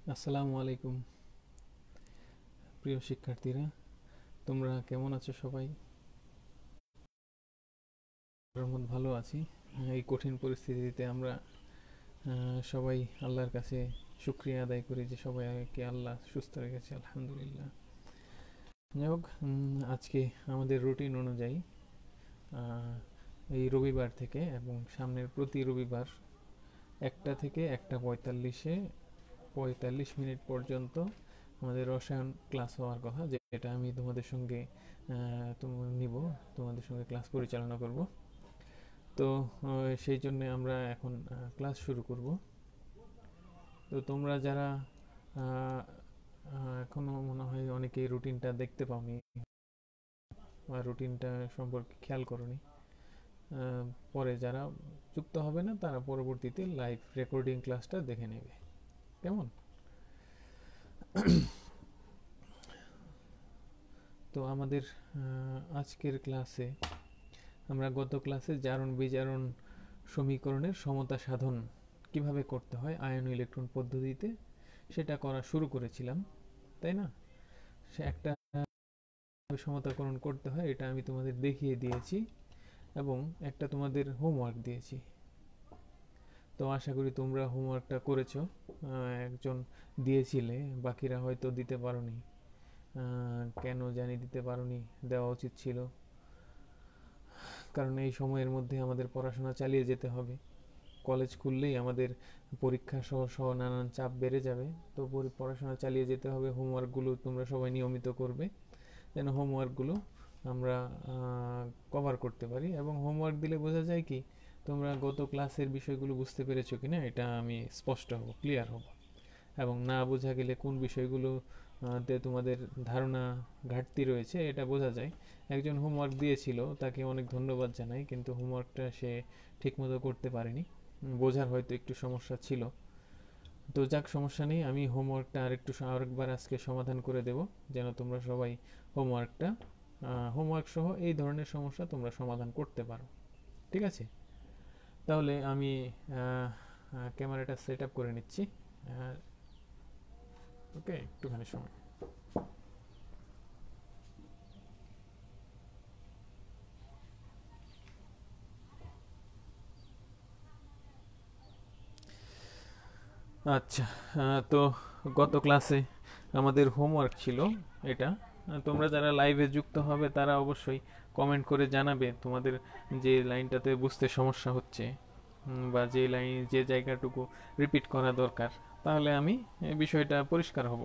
আসসালামু আলাইকুম প্রিয় শিক্ষার্থীরা, তোমরা কেমন আছো? সবাই রহমত ভালো আছি। এই কঠিন পরিস্থিতিতে আমরা সবাই আল্লাহর কাছে শুকরিয়া আদায় করি যে সবাইকে আল্লাহ সুস্থ রেখেছে, আলহামদুলিল্লাহ। যাই হোক, আজকে আমাদের রুটিন অনুযায়ী এই রবিবার থেকে এবং সামনের প্রতি রবিবার 1টা থেকে 1:45 পর্যন্ত আমাদের রসায়ন ক্লাস হওয়ার কথা, যেটা আমি তোমাদের সঙ্গে নিব, তোমাদের সঙ্গে ক্লাস পরিচালনা করব। তো সেই জন্য আমরা এখন ক্লাস শুরু করব। তো তোমরা যারা এখনো মনে হয় অনেকেই রুটিনটা দেখতে পাওনি বা রুটিনটা সম্পর্কে খেয়াল করনি, পরে যারা যুক্ত হবে না তারা পরবর্তীতে লাইভ রেকর্ডিং ক্লাসটা দেখে নেবে, কেমন? তো আমাদের আজকের ক্লাসে আমরা গত ক্লাসে জারণ বিজারণ সমীকরণের সমতা সাধন কিভাবে করতে হয় আয়ন ইলেকট্রন পদ্ধতিতে সেটা করা শুরু করেছিলাম, তাই না? সে একটা সমতাকরণ করতে হয় এটা আমি তোমাদের দেখিয়ে দিয়েছি এবং একটা তোমাদের হোমওয়ার্ক দিয়েছি। তো আশা করি তোমরা হোমওয়ার্কটা করেছো। একজন দিয়েছিলে, বাকিরা হয়তো দিতে পারোনি। কেন জানি দিতে পারোনি, দেওয়া উচিত ছিল, কারণ এই সময়ের মধ্যে আমাদের পড়াশোনা চালিয়ে যেতে হবে। কলেজ খুললেই আমাদের পরীক্ষা সহ সহ নানান চাপ বেড়ে যাবে, তো পড়াশোনা চালিয়ে যেতে হবে। হোমওয়ার্কগুলো তোমরা সবাই নিয়মিত করবে যেন হোমওয়ার্কগুলো আমরা কভার করতে পারি। এবং হোমওয়ার্ক দিলে বোঝা যায় কি তোমরা গত ক্লাসের বিষয়গুলো বুঝতে পেরেছো কিনা, এটা আমি স্পষ্ট হব, ক্লিয়ার হব। এবং না বোঝা গেলে কোন বিষয়গুলো তে তোমাদের ধারণা ঘাটতি রয়েছে এটা বোঝা যায়। একজন হোমওয়ার্ক দিয়েছিল, তাকে অনেক ধন্যবাদ জানাই, কিন্তু হোমওয়ার্কটা সে ঠিকমতো করতে পারেনি, বোঝার হয়তো একটু সমস্যা ছিল। তো যাক, সমস্যা নেই, আমি হোমওয়ার্কটা আরেকবার আজকে সমাধান করে দেব যেন তোমরা সবাই হোমওয়ার্ক সহ এই ধরনের সমস্যা তোমরা সমাধান করতে পারো, ঠিক আছে? তাহলে আমি ক্যামেরাটা সেট আপ করে নিচ্ছি। ওকে, একটুখানি সময়। আচ্ছা, তো গত ক্লাসে আমাদের হোমওয়ার্ক ছিল এটা। তোমরা যারা লাইভে যুক্ত হবে তারা অবশ্যই কমেন্ট করে জানাবে তোমাদের যে লাইনটাতে বুঝতে সমস্যা হচ্ছে বা যে জায়গাটুকু রিপিট করা দরকার, তাহলে আমি এই বিষয়টা পরিষ্কার হব।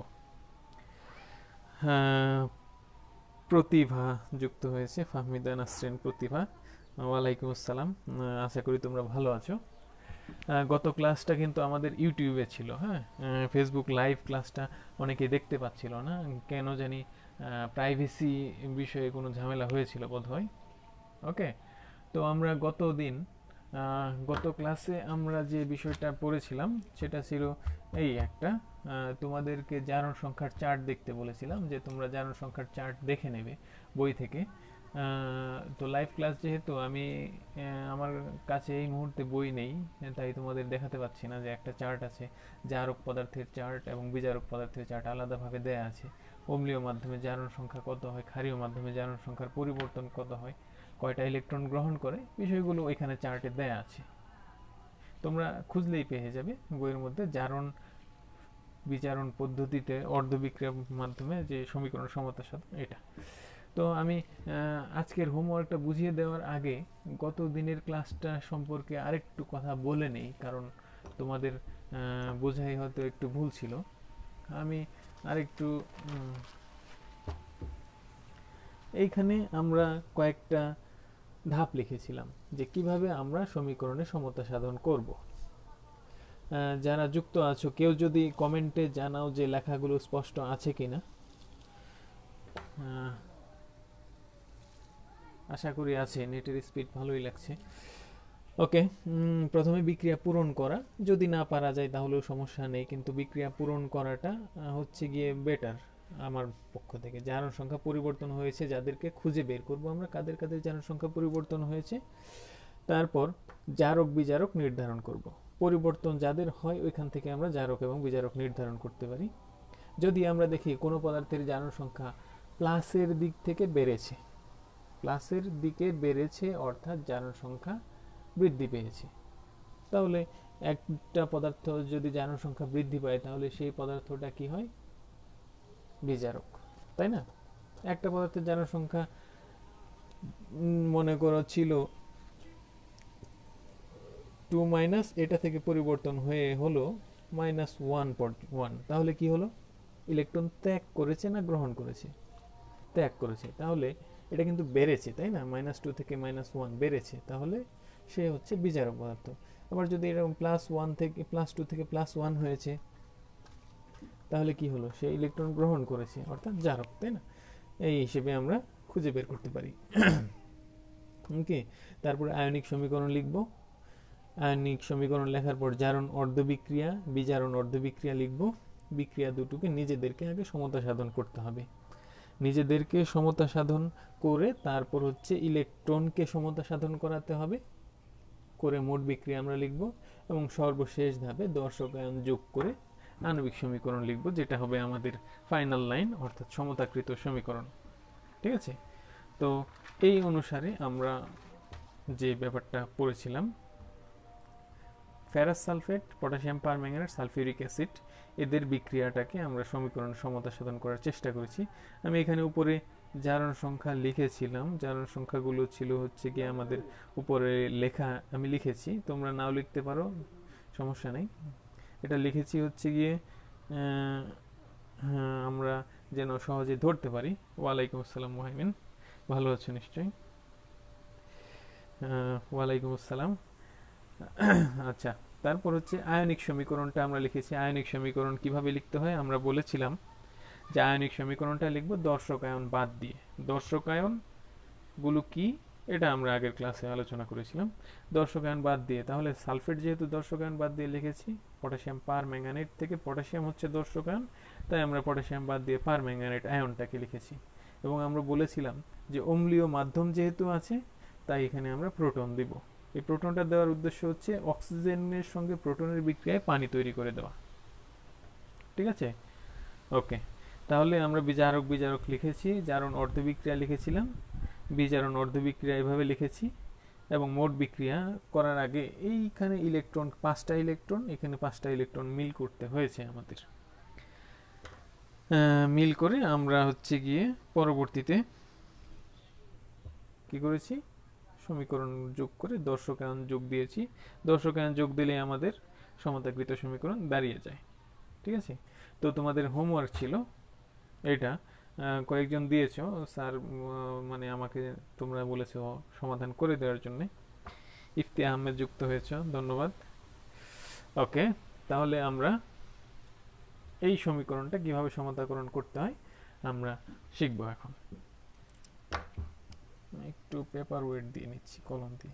প্রতিভা যুক্ত হয়েছে, ফাহমিদা নাসরিন প্রতিভা, ওয়ালাইকুম আসসালাম। আশা করি তোমরা ভালো আছো। গত ক্লাসটা কিন্তু আমাদের ইউটিউবে ছিল, হ্যাঁ। ফেসবুক লাইভ ক্লাসটা অনেকেই দেখতে পাচ্ছিল না, কেন জানি প্রাইভেসি বিষয়ে কোনো ঝামেলা হয়েছিল বোধহয়। ওকে, তো আমরা গত ক্লাসে আমরা যে বিষয়টা পড়েছিলাম সেটা ছিল এই একটা, তোমাদেরকে জারণ সংখ্যার চার্ট দেখতে বলেছিলাম, যে তোমরা জারণ সংখ্যার চার্ট দেখে নেবে বই থেকে। তো লাইভ ক্লাস যেহেতু আমি আমার কাছে এই মুহূর্তে বই নেই, তাই তোমাদের দেখাতে পাচ্ছি না যে একটা চার্ট আছে, জারক পদার্থের চার্ট এবং বিজারক পদার্থের চার্ট আলাদাভাবে দেয়া আছে। অম্লীয় মাধ্যমে জারণ সংখ্যা কত হয়, ক্ষারীয় মাধ্যমে জারণ সংখ্যার পরিবর্তন কত হয়, কয়টা ইলেকট্রন গ্রহণ করে, বিষয়গুলো এখানে চার্টে দেয়া আছে। তোমরা খুঁজলেই পেয়ে যাবে বইয়ের মধ্যে জারণ বিচারণ পদ্ধতিতে অর্ধবিক্রিয়ার মাধ্যমে যে সমীকরণ সমতা সাধন, এটা। তো আমি আজকের হোমওয়ার্কটা বুঝিয়ে দেওয়ার আগে গত দিনের ক্লাসটা সম্পর্কে আরেকটু কথা বলে নেই, কারণ তোমাদের বোঝাই হয়তো একটু ভুল ছিল। আমি আরেকটু এইখানে আমরা কয়েকটা ধাপ লিখেছিলাম যে কিভাবে আমরা সমীকরণে সমতা সাধন করব। যারা যুক্ত আছো কেউ যদি কমেন্টে জানাও যে লেখাগুলো স্পষ্ট আছে কিনা। আশা করি আছে, নেটের স্পিড ভালোই লাগছে। ওকে, প্রথমে বিক্রিয়া পূরণ করা, যদি না পারা যায় তাহলেও সমস্যা নেই, কিন্তু বিক্রিয়া পূরণ করাটা হচ্ছে গিয়ে বেটার আমার পক্ষ থেকে। জারণ সংখ্যা পরিবর্তন হয়েছে যাদেরকে খুঁজে বের করব আমরা, কাদের কাদের জারণ সংখ্যা পরিবর্তন হয়েছে, তারপর জারক বিজারক নির্ধারণ করব। পরিবর্তন যাদের হয় ওইখান থেকে আমরা জারক এবং বিজারক নির্ধারণ করতে পারি। যদি আমরা দেখি কোনো পদার্থের জারণ সংখ্যা প্লাসের দিক থেকে বেড়েছে, প্লাসের দিকে বেড়েছে অর্থাৎ জারণ সংখ্যা বৃদ্ধি পেয়েছে, তাহলে একটা পদার্থ যদি জারণ সংখ্যা বৃদ্ধি পায় তাহলে সেই পদার্থটা কি হয়? বিজারক, তাই না? একটা পদার্থের জারণ সংখ্যা মনে করো ছিল 2 মাইনাস, এটা থেকে পরিবর্তন হয়ে হলো -1, তাহলে কি হলো? ইলেকট্রন ত্যাগ করেছে না গ্রহণ করেছে? ত্যাগ করেছে, তাহলে এটা কিন্তু বেড়েছে, তাই না? -2 থেকে -1 বেড়েছে, তাহলে সে হচ্ছে বিজারক পদার্থ। আবার যদি এরকম +1 থেকে +2 থেকে +1 হয়েছে, তাহলে কি হলো? সে ইলেকট্রন গ্রহণ করেছে অর্থাৎ জারক, তাই না? এই হিসেবে আমরা খুঁজে বের করতে পারি। ওকে, তারপরে আয়নিক সমীকরণ লিখব। আয়নিক সমীকরণ লেখার পর জারণ অর্ধবিক্রিয়া, বিজারণ অর্ধবিক্রিয়া লিখব। বিক্রিয়া দুটোকে নিজেদেরকে আগে সমতা সাধন করতে হবে, নিজেদেরকে সমতা সাধন করে তারপর হচ্ছে ইলেকট্রনকে সমতা সাধন করাতে হবে, করে মোট বিক্রিয়া আমরা লিখব এবং সর্বশেষ ধাপে দর্শক আয়ন যোগ করে আণবিক সমীকরণ লিখব, যেটা হবে আমাদের ফাইনাল লাইন অর্থাৎ সমতাকৃত সমীকরণ। ঠিক আছে? তো এই অনুসারে আমরা যে ব্যাপারটা পড়েছিলাম, ferrous sulphate, potassium permanganate, sulphuric acid, এদের বিক্রিয়াটাকে আমরা সমীকরণ সমতা সাধন করার চেষ্টা করেছি। আমি এখানে উপরে জারণ সংখ্যা লিখেছিলাম, জারণ সংখ্যাগুলো ছিল হচ্ছে গিয়ে আমাদের উপরে লেখা, আমি লিখেছি, তোমরা নাও লিখতে পারো, সমস্যা নেই। এটা লিখেছি হচ্ছে গিয়ে আমরা যেন সহজে ধরতে পারি। ওয়ালাইকুম আসসালাম মুহাইমিন, ভালো আছো নিশ্চয়ই? ওয়ালাইকুম আসসালাম। আচ্ছা, তারপর হচ্ছে আয়নিক সমীকরণটা আমরা লিখেছি। আয়নিক সমীকরণ কিভাবে লিখতে হয় আমরা বলেছিলাম যে আয়নিক সমীকরণটা লিখব দর্শক আয়ন বাদ দিয়ে। দর্শক আয়ন গুলো কি এটা আমরা আগের ক্লাসে আলোচনা করেছিলাম। দর্শক আয়ন বাদ দিয়ে, তাহলে সালফেট যেহেতু দর্শক আয়ন বাদ দিয়ে লিখেছি, পটাশিয়াম পারম্যাঙ্গানেট থেকে পটাশিয়াম হচ্ছে দর্শক আয়ন, তাই আমরা পটাশিয়াম বাদ দিয়ে পারম্যাঙ্গানেট আয়নটাকে লিখেছি। এবং আমরা বলেছিলাম যে অম্লীয় মাধ্যম যেহেতু আছে তাই এখানে আমরা প্রোটন দিব। এই প্রোটনটা দেওয়ার উদ্দেশ্য হচ্ছে অক্সিজেনের সঙ্গে প্রোটনের বিক্রিয়ায় পানি তৈরি করে দেওয়া। ঠিক আছে? ওকে, তাহলে আমরা বিজারক বিজারক লিখেছি, জারণ অর্ধবিক্রিয়া লিখেছিলাম, বিজারণ অর্ধবিক্রিয়া এভাবে লিখেছি, এবং মোট বিক্রিয়া করার আগে এইখানে ইলেকট্রন 5টা ইলেকট্রন, এখানে 5টা ইলেকট্রন মিল করতে হয়েছে আমাদের। মিল করে আমরা হচ্ছে গিয়ে পরবর্তীতে কি করেছি? সমীকরণ যোগ করে দর্শকায়ন যোগ দিয়েছি। দর্শকায়ন যোগ দিলে আমাদের সমতাকৃত সমীকরণ দাঁড়িয়ে যায়। ঠিক আছে? তো তোমাদের হোমওয়ার্ক ছিল এটা, কয়েকজন দিয়েছো, স্যার মানে আমাকে তোমরা বলেছো সমাধান করে দেওয়ার জন্য। ইফতি আহমেদ যুক্ত হয়েছো, ধন্যবাদ। ওকে, তাহলে আমরা এই সমীকরণটা কিভাবে সমতাকরণ করতে হয় আমরা শিখবো এখন। একটু পেপার ওয়েট দিয়ে নিচ্ছি কলম দিয়ে,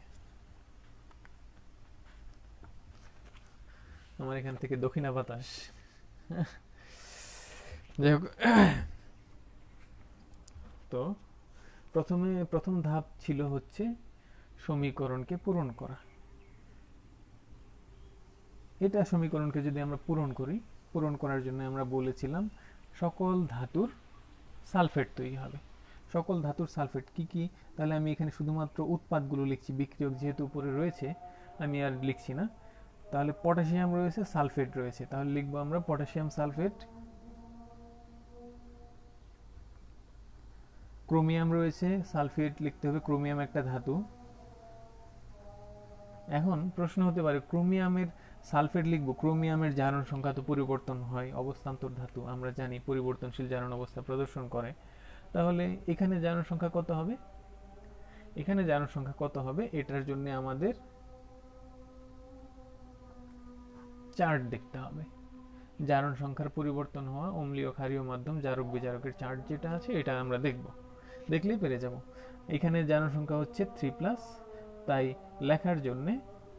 আমার এখান থেকে দক্ষিণা বাতাস। যাই হোক, তো প্রথম ধাপ ছিল হচ্ছে সমীকরণকে পূরণ করা। এটা সমীকরণকে যদি আমরা পূরণ করি, পূরণ করার জন্য আমরা বলেছিলাম সকল ধাতুর সালফেট তৈরি হবে। সকল ধাতুর সালফেট কি কি? তাহলে আমি এখানে শুধুমাত্র উৎপাদগুলো লিখছি, বিক্রিয়ক যেহেতু উপরে রয়েছে আমি আর লিখছি না। তাহলে পটাশিয়াম রয়েছে, সালফেট রয়েছে, তাহলে লিখবো আমরা পটাশিয়াম সালফেট। ক্রোমিয়াম রয়েছে, সালফেট লিখতে হবে, ক্রোমিয়াম একটা ধাতু। এখন প্রশ্ন হতে পারে ক্রোমিয়ামের সালফেট লিখবো, ক্রোমিয়ামের জারণ সংখ্যা তো পরিবর্তন হয়, অবস্থান্তর ধাতু আমরা জানি পরিবর্তনশীল জারণ অবস্থা প্রদর্শন করে, তাহলে এখানে জারণ সংখ্যা কত হবে? এখানে জারণ সংখ্যা কত হবে এটার জন্য আমাদের চার্ট দেখতে হবে। জারণ সংখ্যার পরিবর্তন হওয়া অম্লীয় ক্ষারীয় মাধ্যম জারক বিজারকের চার্ট যেটা আছে এটা আমরা দেখব, দেখলেই পেরে যাব। এখানে জারণ সংখ্যা হচ্ছে 3+, তাই লেখার জন্য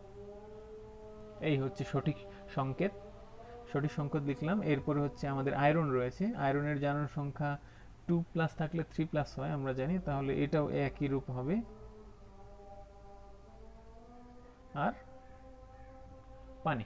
এই হচ্ছে সঠিক সংকেত, সঠিক সংকেত লিখলাম। এরপরে হচ্ছে আমাদের আয়রন রয়েছে, আয়রনের জারণ সংখ্যা 2+ থাকলে 3+ হয় আমরা জানি, তাহলে এটাও একই রূপ হবে। আর পানি।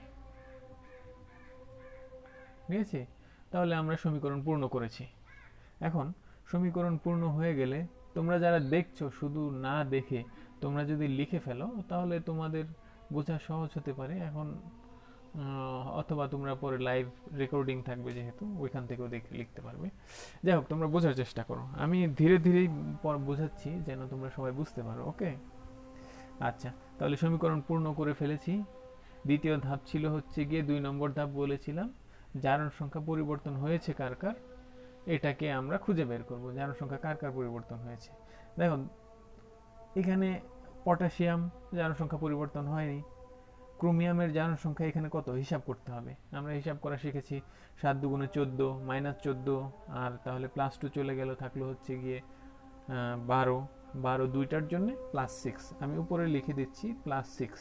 ঠিক আছে, তাহলে আমরা সমীকরণ পূর্ণ করেছি। এখন সমীকরণ পূর্ণ হয়ে গেলে তোমরা যারা দেখছো শুধু না দেখে তোমরা যদি লিখে ফেলো তাহলে তোমাদের বোঝা সহজ হতে পারে। এখন অথবা তোমরা পরে লাইভ রেকর্ডিং থাকবে যেহেতু ওইখান থেকেও দেখে লিখতে পারবে। যাই হোক, তোমরা বোঝার চেষ্টা করো, আমি ধীরে ধীরেই বোঝাচ্ছি যেন তোমরা সবাই বুঝতে পারো। ওকে, আচ্ছা, তাহলে সমীকরণ পূর্ণ করে ফেলেছি। দ্বিতীয় ধাপ ছিল হচ্ছে গিয়ে 2 নম্বর ধাপ বলেছিলাম, জারণ সংখ্যা পরিবর্তন হয়েছে কার কার, এটাকে আমরা খুঁজে বের করব জারণ সংখ্যা কার কার পরিবর্তন হয়েছে। দেখো এখানে পটাশিয়াম জারণ সংখ্যা পরিবর্তন হয়নি, ক্রোমিয়ামের জারণ সংখ্যা এখানে কত হিসাব করতে হবে, আমরা হিসাব করা শিখেছি 7 দুগুণে 14 -14, আর তাহলে +2 চলে গেল, থাকলো হচ্ছে গিয়ে 12, 12 দুইটার জন্য +6, আমি উপরে লিখে দিচ্ছি +6।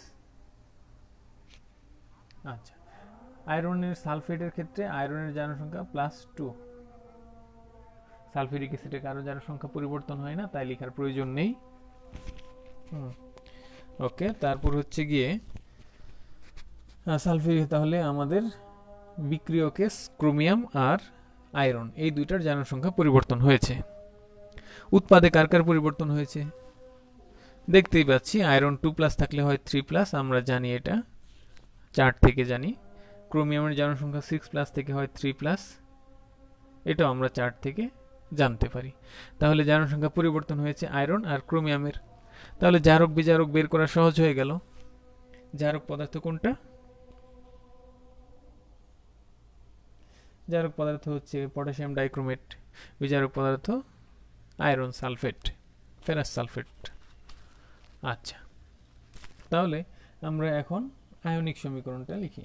আচ্ছা, আয়রনের সালফেটের ক্ষেত্রে আয়রনের জারণ সংখ্যা +2, সালফিউরিক অ্যাসিডে কারো জারণ সংখ্যা পরিবর্তন হয় না, তাই লেখার প্রয়োজন নেই। ওকে, তারপর হচ্ছে গিয়ে সালফিউরিক, তাহলে আমাদের বিক্রিয়কে ক্রোমিয়াম আর আয়রন এই দুইটার জারণ সংখ্যা পরিবর্তন হয়েছে। উৎপাদে কার কার পরিবর্তন হয়েছে দেখতেই পাচ্ছি, আয়রন 2+ থাকলে হয় 3+, আমরা জানি এটা চার্ট থেকে জানি। ক্রোমিয়ামের জারণ সংখ্যা 6+ থেকে হয় 3+, এটাও আমরা চার্ট থেকে জানতে পারি। তাহলে জারণ সংখ্যা পরিবর্তন হয়েছে আয়রন আর ক্রোমিয়ামের। তাহলে জারক বিজারক বের করা সহজ হয়ে গেল। জারক পদার্থ কোনটা? জারক পদার্থ হচ্ছে পটাশিয়াম ডাইক্রোমেট, বিজারক পদার্থ আয়রন সালফেট, ফেরাস সালফেট। আচ্ছা, তাহলে আমরা এখন আয়নিক সমীকরণটা লিখি।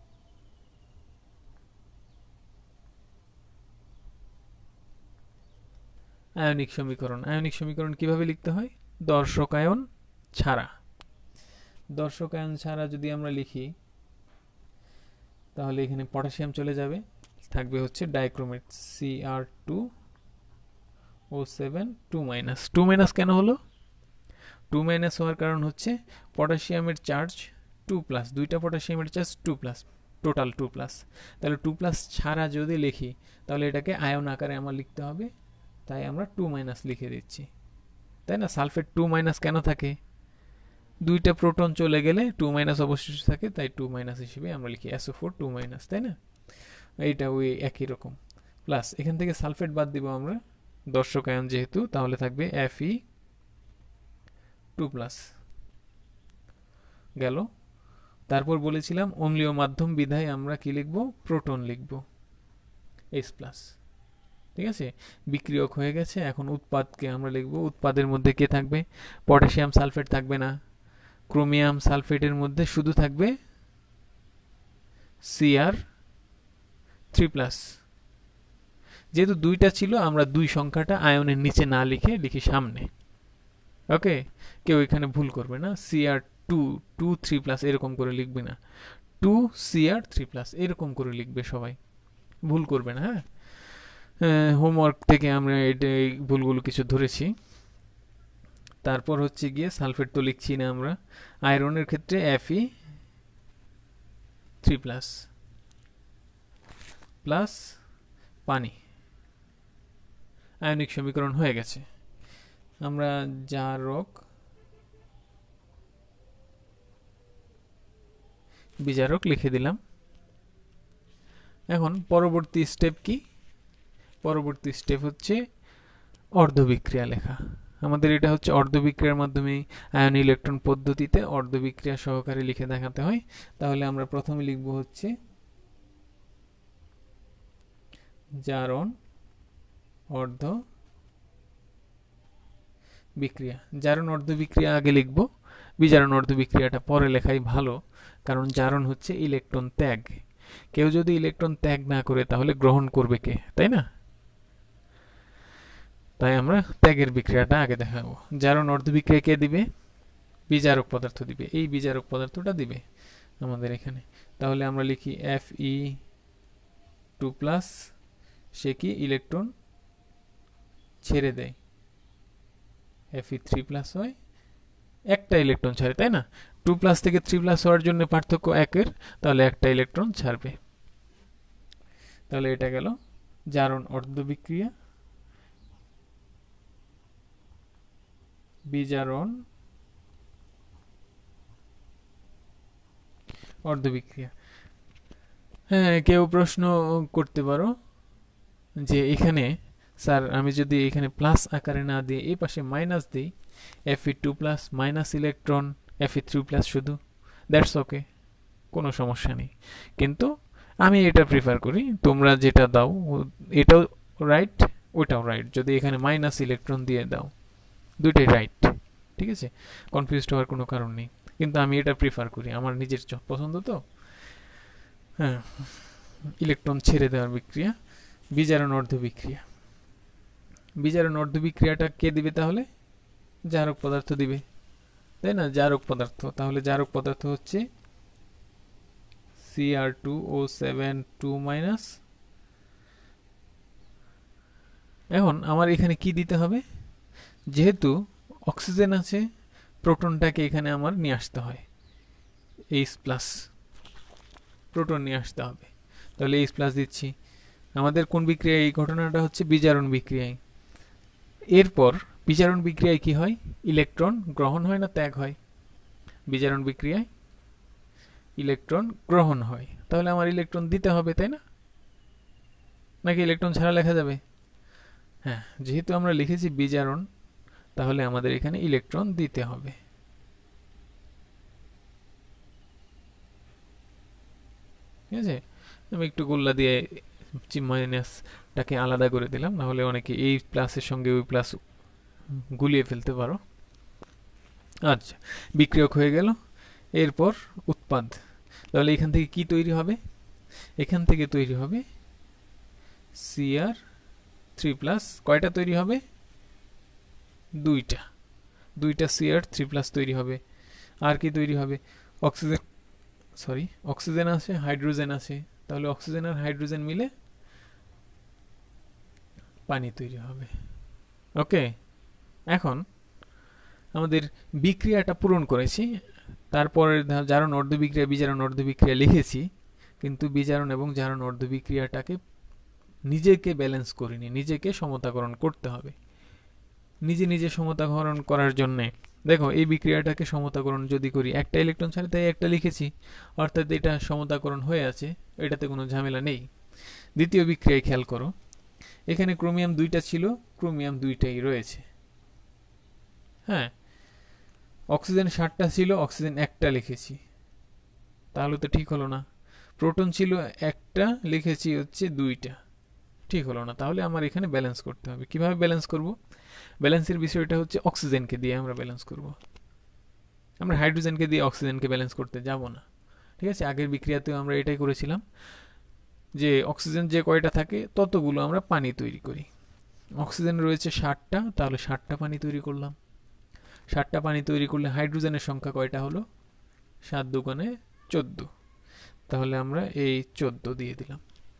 আয়নিক সমীকরণ, আয়নিক সমীকরণ কিভাবে লিখতে হয়? দর্শকায়ন ছাড়া, দর্শকায়ন ছাড়া যদি আমরা লিখি তাহলে এখানে পটাশিয়াম চলে যাবে, থাকবে হচ্ছে ডাইক্রোমেট Cr2O7 2-। কেন হলো 2- হওয়ার কারণ হচ্ছে পটাশিয়ামের চার্জ 2+, দুইটা পটাশিয়ামের চার্জ 2+, টোটাল 2+। তাহলে 2+ ছাড়া যদি লিখি তাহলে এটাকে আয়ন আকারে আমার লিখতে হবে, তাই আমরা 2- লিখে দিচ্ছি, তাই না? সালফেট 2- কেন থাকে? দুইটা প্রোটন চলে গেলে 2- অবশিষ্ট থাকে, তাই 2- হিসেবে আমরা লিখি SO4 2-, তাই না? এইটা ওই একই রকম। প্লাস এখান থেকে সালফেট বাদ দিব আমরা, দর্শক আয়ন যেহেতু, তাহলে থাকবে Fe2+ গেল। তারপর বলেছিলাম অম্লীয় মাধ্যম বিধায় আমরা কি লিখব? প্রোটন লিখব H+। ঠিক আছে, বিক্রিয়ক হয়ে গেছে। এখন উৎপাদকে আমরা লিখব, উৎপাদের মধ্যে কে থাকবে? পটাশিয়াম সালফেট থাকবে না, ক্রোমিয়াম সালফেটের মধ্যে শুধু থাকবে Cr3+। যেহেতু দুইটা ছিল, আমরা 2 সংখ্যাটা আয়নের নিচে না লিখে লিখি সামনে। ওকে, কেউ এখানে ভুল করবে না, Cr2 3+ এরকম করে লিখবে না, 2Cr3+ এরকম করে লিখবে, সবাই ভুল করবে না। হ্যাঁ, হোমওয়ার্ক থেকে আমরা এই ভুলগুলো কিছু ধরেছি। তারপর হচ্ছে গিয়ে সালফেট তো লিখছি না আমরা, আয়রনের ক্ষেত্রে Fe3+ প্লাস পানি। আয়নিক সমীকরণ হয়ে গেছে। আমরা জারক বিজারক লিখে দিলাম। এখন পরবর্তী স্টেপ কি? পরবর্তী স্টেপ হচ্ছে অর্ধবিক্রিয়া লেখা। আমাদের এটা হচ্ছে অর্ধবিক্রিয়ার মাধ্যমে আয়ন ইলেকট্রন পদ্ধতিতে অর্ধবিক্রিয়া সহকারে লিখে দেখাতে হয়। তাহলে আমরা প্রথমে লিখব হচ্ছে জারণ অর্ধ বিক্রিয়া। জারণ অর্ধ বিক্রিয়া আগে লিখব, বিজারণ অর্ধ বিক্রিয়াটা পরে লেখাই ভালো, কারণ জারণ হচ্ছে ইলেকট্রন ত্যাগ। কেউ যদি ইলেকট্রন ত্যাগ না করে তাহলে গ্রহণ করবে কে, তাই না? তাই আমরা ত্যাগের বিক্রিয়াটা আগে দেখাবো। জারণ অর্ধ বিক্রিয়া কে দিবে? বিজারক পদার্থ দিবে, এই বিজারক পদার্থটা দিবে আমাদের এখানে। তাহলে আমরা লিখি Fe2+, সে কি ইলেকট্রন ছেড়ে দেয়, Fe3+ হয়, একটা ইলেকট্রন ছাড়ে, তাই না? 2+ থেকে 3+ হওয়ার জন্য পার্থক্য 1-এর, তাহলে একটা ইলেকট্রন ছাড়বে। তাহলে এটা গেল জারণ অর্ধ বিক্রিয়া, বিজারণ অর্ধ বিক্রিয়া। হ্যাঁ, কেউ প্রশ্ন করতে পারো যে এখানে স্যার আমি যদি এখানে প্লাস আকারে না দিয়ে এই পাশে মাইনাস দিই, Fe2+ মাইনাস ইলেকট্রন Fe3+ শুধু, দ্যাটস ওকে, কোনো সমস্যা নেই। কিন্তু আমি এটা প্রিফার করি, তোমরা যেটা দাও এটাও রাইট ওইটাও রাইট, যদি এখানে মাইনাস ইলেকট্রন দিয়ে দাও দুইটাই রাইট, ঠিক আছে, কনফিউজড হওয়ার কোনো কারণ নেই। কিন্তু আমি এটা প্রিফার করি, আমার নিজের পছন্দ তো। হ্যাঁ, ইলেকট্রন ছেড়ে দেওয়ার বিক্রিয়া বিজারণ অর্ধ বিক্রিয়া। বিজারণ অর্ধ বিক্রিয়াটা কে দিবে তাহলে? জারক পদার্থ দিবে, তাই না? জারক পদার্থ, তাহলে জারক পদার্থ হচ্ছে Cr2O7 2-। এখন আমার এখানে কি দিতে হবে? যেহেতু অক্সিজেন আছে, প্রোটনটাকে এখানে আমার নিয়ে আসতে হয়, H+, প্রোটন নিয়ে আসতে হবে, তাহলে H+ দিচ্ছি। আমাদের কোন বিক্রিয়ায় এই ঘটনাটা হচ্ছে? বিজারণ বিক্রিয়ায়। এরপর বিজারণ বিক্রিয়ায় কি হয়? ইলেকট্রন গ্রহণ হয় না ত্যাগ হয়? বিজারণ বিক্রিয়ায় ইলেকট্রন গ্রহণ হয়, তাহলে আমার ইলেকট্রন দিতে হবে, তাই না? নাকি ইলেকট্রন ছাড়া লেখা যাবে? হ্যাঁ, যেহেতু আমরা লিখেছি বিজারণ, তাহলে আমাদের এখানে ইলেকট্রন দিতে হবে। ঠিক আছে, আমি একটু গোল্লা দিয়ে মাইনাসটাকে আলাদা করে দিলাম, নাহলে অনেকে এই প্লাসের সঙ্গে ওই প্লাস গুলিয়ে ফেলতে পারো। আচ্ছা, বিক্রিয়ক হয়ে গেল। এরপর উৎপাদ, তাহলে এখান থেকে কি তৈরি হবে? এখান থেকে তৈরি হবে Cr3+। কয়টা তৈরি হবে? দুইটা Cr3+ তৈরি হবে। আর কি তৈরি হবে? অক্সিজেন আছে, হাইড্রোজেন আছে, তাহলে অক্সিজেন আর হাইড্রোজেন মিলে পানি তৈরি হবে। ওকে, এখন আমাদের বিক্রিয়াটা পূরণ করেছি, তারপরে জারণ অর্ধ বিক্রিয়া বিজারণ অর্ধ বিক্রিয়া লিখেছি, কিন্তু বিজারণ এবং জারণ অর্ধ বিক্রিয়াটাকে নিজেকে ব্যালেন্স করিনি, নিজেকে সমতাকরণ করতে হবে। নিজে নিজে সমতাকরণ করার জন্য দেখো, এই বিক্রিয়াটাকে সমতাকরণ যদি করি, একটা ইলেকট্রন ছাড়া, তাই একটা লিখেছি, অর্থাৎ এটা সমতাকরণ হয়ে আছে, এটাতে কোনো ঝামেলা নেই। দ্বিতীয় বিক্রিয়ায় খেয়াল করো, এখানে ক্রোমিয়াম 2টা ছিল, ক্রোমিয়াম 2টাই রয়েছে। হ্যাঁ, অক্সিজেন 7টা ছিল, অক্সিজেন 1টা লিখেছি, তাহলে তো ঠিক হলো না। প্রোটন ছিল 1টা, লিখেছি হচ্ছে 2টা, ঠিক হলো না। তাহলে আমার এখানে ব্যালেন্স করতে হবে। কিভাবে ব্যালেন্স করব? ব্যালেন্সের বিষয়টা হচ্ছে অক্সিজেনকে দিয়ে আমরা ব্যালেন্স করব, আমরা হাইড্রোজেনকে দিয়ে অক্সিজেনকে ব্যালেন্স করতে যাব না। ঠিক আছে, আগের বিক্রিয়াতেও আমরা এটাই করেছিলাম, যে অক্সিজেন যে কয়টা থাকে ততগুলো আমরা পানি তৈরি করি। অক্সিজেন রয়েছে 7টা, তাহলে 7টা পানি তৈরি করলাম। 7টা পানি তৈরি করলে হাইড্রোজেনের সংখ্যা কয়টা হলো? 7 দুগুণে 14, তাহলে আমরা এই 14 দিয়ে দিলাম।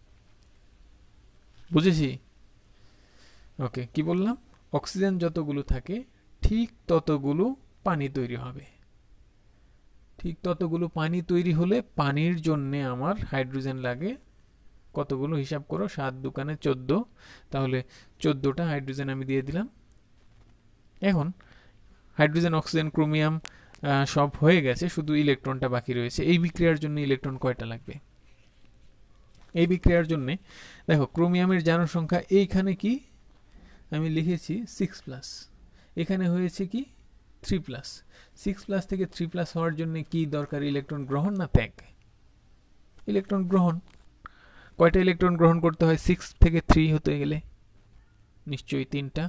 বুঝেছি? ওকে, কি বললাম? অক্সিজেন যতগুলো থাকে ঠিক ততগুলো পানি তৈরি হবে। ঠিক ততগুলো পানি তৈরি হলে পানির জন্য আমার হাইড্রোজেন লাগে কতগুলো? হিসাব করো, 7 দুগুণে 14, তাহলে 14টা হাইড্রোজেন আমি দিয়ে দিলাম। এখন হাইড্রোজেন, অক্সিজেন, ক্রোমিয়াম সব হয়ে গেছে, শুধু ইলেকট্রনটা বাকি রয়েছে। এই বিক্রিয়ার জন্য ইলেকট্রন কয়টা লাগবে? এই বিক্রিয়ার জন্য দেখো, ক্রোমিয়ামের জারণ সংখ্যা এইখানে কি আমি লিখেছি 6+, এখানে হয়েছে কি 3+। 6+ থেকে 3+ হওয়ার জন্য কি দরকার? ইলেকট্রন গ্রহণ না ত্যাগ? ইলেকট্রন গ্রহণ। কয়টা ইলেকট্রন গ্রহণ করতে হয় 6 থেকে 3 হতে গেলে? নিশ্চয়ই